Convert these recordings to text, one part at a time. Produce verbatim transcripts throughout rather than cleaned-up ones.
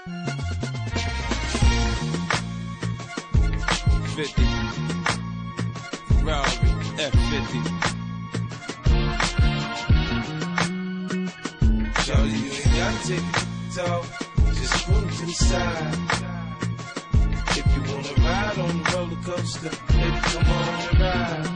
fifty. Ferrari F fifty. Shorty, you ain't gotta take it talk, just move to the side. If you wanna ride on the roller coaster, baby, come on and ride.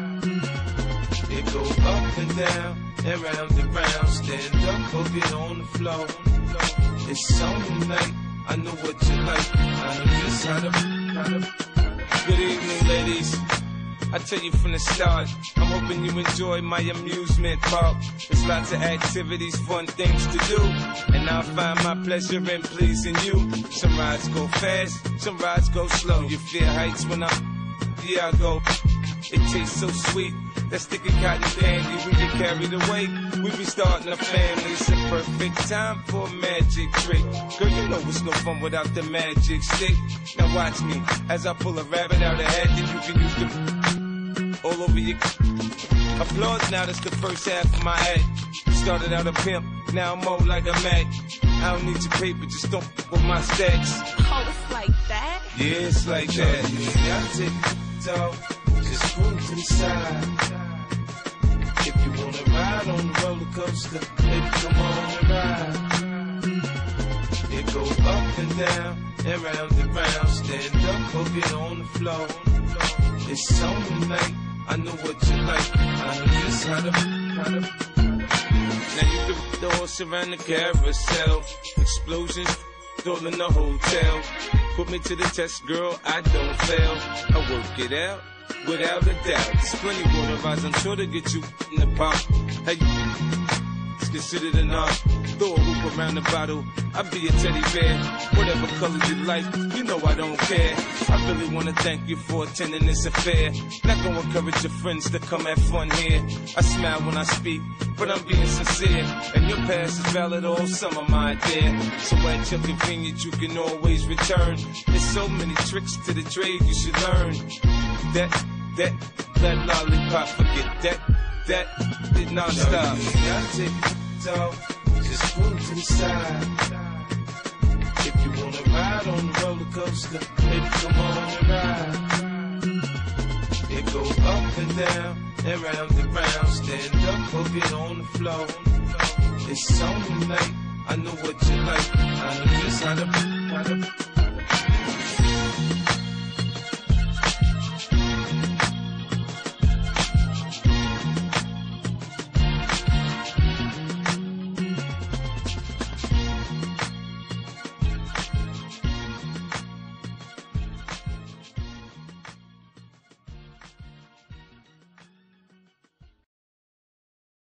It go up and down and round and round. Stand up or get on the floor. It's on tonight, I know what you like. I know just how to, how to. Good evening, ladies. I tell you from the start, I'm hoping you enjoy my amusement park. There's lots of activities, fun things to do, and I'll find my pleasure in pleasing you. Some rides go fast, some rides go slow. You fear heights when I'm, yeah, I go. It tastes so sweet, that sticky cotton candy. We get carried away, we be starting a family. It's a perfect time for a magic trick. Girl, you know it's no fun without the magic stick. Now watch me, as I pull a rabbit out of hat, then you can use the all over your applause. Now that's the first half of my act. Started out a pimp, now I'm more like a Mac. I don't need your paper, just don't f with my stacks. Oh, it's like that? Yeah, it's like Shorty, that. you ain't gotta take it talk, just move to the side. If you wanna ride on the roller coaster, baby, come on and ride. It go up and down and round and round. Stand up or get on the floor. It's on tonight, I know what you like. I know just how to, how to. Now you can put the horse around the carousel. Explosions all in the hotel. Put me to the test, girl, I don't fail. I work it out, without a doubt. There's plenty water rides, I'm sure to get you in the pop. Hey, it's considered an art. Throw a hoop around the bottle, I'll be a teddy bear. Whatever color you like, you know I don't care. I really wanna thank you for attending this affair. Not gonna encourage your friends to come have fun here. I smile when I speak, but I'm being sincere. And your past is valid all summer, my dear. So at your convenience, you can always return. There's so many tricks to the trade you should learn. That, that, that lollipop, forget that, that, it non-stop. Shorty, you ain't gotta take it talk, just move to the side. If you wanna ride on the roller coaster, baby, come on and ride. It go up and down and round and round. Stand up or get on the floor. It's on tonight, I know what you like. I know just how to, how to.